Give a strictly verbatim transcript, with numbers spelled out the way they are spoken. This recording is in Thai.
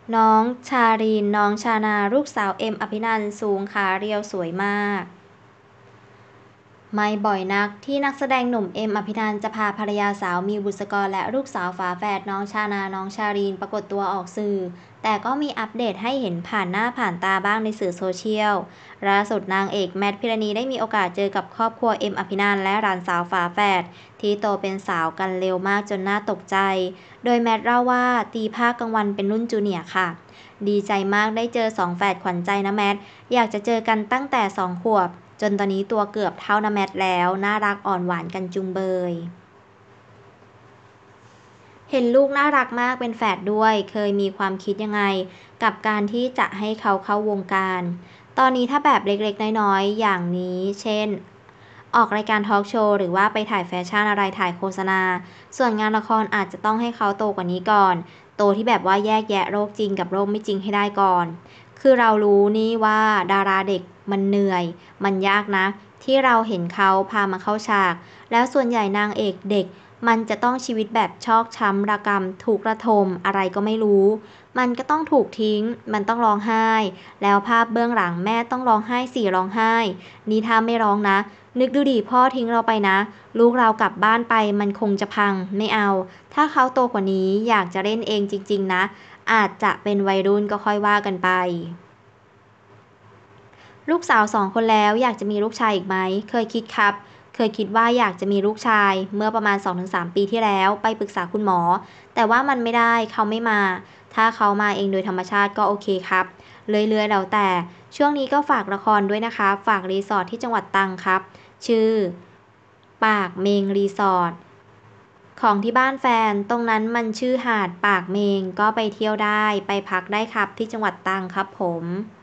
น้องชาลีนน้องชานาลูกสาวเอ็มอภินันท์สูงขาเรียวสวยมากไม่บ่อยนักที่นักแสดงหนุ่มเอ็มอภินันท์จะพาภรรยาสาวมิวบุษกรและลูกสาวฝาแฝดน้องชานาน้องชาลีนปรากฏตัวออกสื่อแต่ก็มีอัปเดตให้เห็นผ่านหน้าผ่านตาบ้างในสื่อโซเชียลล่าสุดนางเอกแมทพิรณีได้มีโอกาสเจอกับครอบครัวเอ็มอภินันท์และหลานสาวฝาแฝดที่โตเป็นสาวกันเร็วมากจนน่าตกใจโดยแมทเล่าว่าตีภาคกลางวันเป็นรุ่นจูเนียร์ค่ะดีใจมากได้เจอสองแฝดขวัญใจนะแมทอยากจะเจอกันตั้งแต่สองขวบจนตอนนี้ตัวเกือบเท่านะแมทแล้วน่ารักอ่อนหวานกันจุงเบยเห็นลูกน่ารักมากเป็นแฝดด้วยเคยมีความคิดยังไงกับการที่จะให้เขาเข้าวงการตอนนี้ถ้าแบบเล็กๆน้อยๆอย่างนี้เช่นออกรายการทอล์กโชว์หรือว่าไปถ่ายแฟชั่นอะไรถ่ายโฆษณาส่วนงานละครอาจจะต้องให้เขาโตกว่านี้ก่อนโตที่แบบว่าแยกแยะโรคจริงกับโรคไม่จริงให้ได้ก่อนคือเรารู้นี่ว่าดาราเด็กมันเหนื่อยมันยากนะที่เราเห็นเขาพามาเข้าฉากแล้วส่วนใหญ่นางเอกเด็กมันจะต้องชีวิตแบบชอกช้ำระกำถูกระทมอะไรก็ไม่รู้มันก็ต้องถูกทิ้งมันต้องร้องไห้แล้วภาพเบื้องหลังแม่ต้องร้องไห้สี่ร้องไห้นี่ถ้าไม่ร้องนะนึกดูดิพ่อทิ้งเราไปนะลูกเรากลับบ้านไปมันคงจะพังไม่เอาถ้าเขาโตกว่านี้อยากจะเล่นเองจริงๆนะอาจจะเป็นวัยรุ่นก็ค่อยว่ากันไป ลูกสาวสองคนแล้วอยากจะมีลูกชายอีกไหมเคยคิดครับเคยคิดว่าอยากจะมีลูกชายเมื่อประมาณสองถึงสามปีที่แล้วไปปรึกษาคุณหมอแต่ว่ามันไม่ได้เขาไม่มาถ้าเขามาเองโดยธรรมชาติก็โอเคครับเรื่อยๆแล้วแต่ช่วงนี้ก็ฝากละครด้วยนะคะฝากรีสอร์ทที่จังหวัดตรังครับชื่อปากเมงรีสอร์ทของที่บ้านแฟนตรงนั้นมันชื่อหาดปากเมงก็ไปเที่ยวได้ไปพักได้ครับที่จังหวัดตรังครับผม